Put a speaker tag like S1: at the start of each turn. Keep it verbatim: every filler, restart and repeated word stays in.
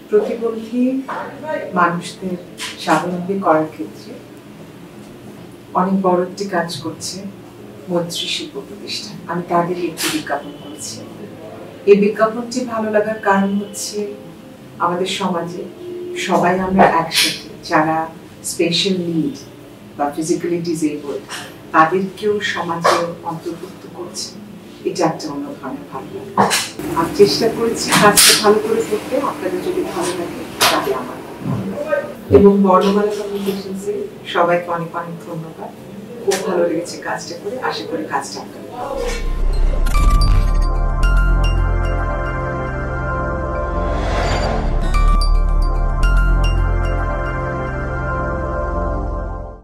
S1: প্রতিবন্ধী মানুষদের স্বাবলম্বী করার ক্ষেত্রে অনেক বড় একটি কাজ করছে মৈত্রী শিল্প প্রতিষ্ঠান। আমি তাদেরই একটি বিজ্ঞাপন করছি। এই বিজ্ঞাপনটি ভালো লাগার কারণ হচ্ছে আমাদের সমাজে সবাই আমরা একসাথে, যারা স্পেশাল নিড বা ফিজিক্যালি ডিসেবলড তাদেরকেও সমাজে অন্তর্ভুক্ত করছে। এটা একটা অন্য ধরনের ভালো লাগে। আমি চেষ্টা করেছি কাজটা ভালো করে করতে। আপনাদের যদি ভালো লাগে তাহলে আমার এবং বর্ণমালা কমিউনিকেশনসে সবাইকে অনেক অনেক ধন্যবাদ। খুব ভালো লেগেছে কাজটা করে। আশা করি কাজটা আপনাদের